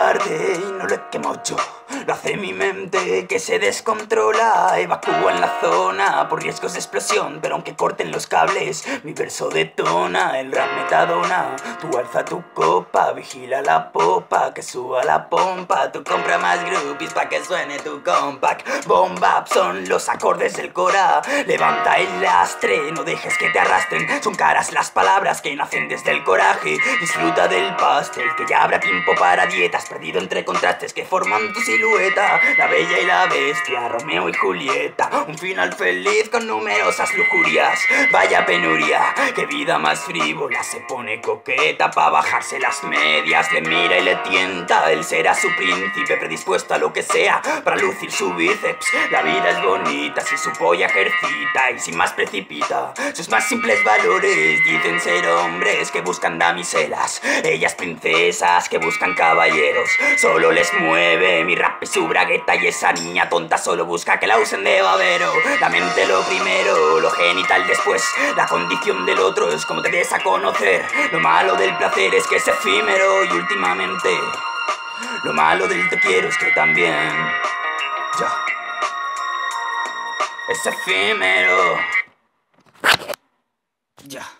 arde y no lo quemo yo. Lo hace mi mente que se descontrola. Evacúa en la zona por riesgos de explosión, pero aunque corten los cables, mi verso detona. El rap metadona. Tú alza tu copa, vigila la popa, que suba la pompa. Tú compra más groupies pa' que suene tu compact. Bomba son los acordes del cora. Levanta el lastre, no dejes que te arrastren. Son caras las palabras que nacen desde el coraje. Disfruta del pastel, que ya habrá tiempo para dietas. Perdido entre contrastes que forman tu silueta. La bella y la bestia, Romeo y Julieta. Un final feliz con numerosas lujurias. Vaya penuria, qué vida más frívola. Se pone coqueta pa' bajarse las medias. Le mira y le tienta, él será su príncipe, predispuesto a lo que sea para lucir su bíceps. La vida es bonita si su polla ejercita y sin más precipita sus más simples valores. Dicen ser hombres que buscan damiselas, ellas princesas que buscan caballeros. Solo les mueve mi rap y su bragueta, y esa niña tonta solo busca que la usen de babero. La mente lo primero, lo genital después. La condición del otro es como te des a conocer. Lo malo del placer es que es efímero, y últimamente lo malo del te quiero es que también ya es efímero. Ya.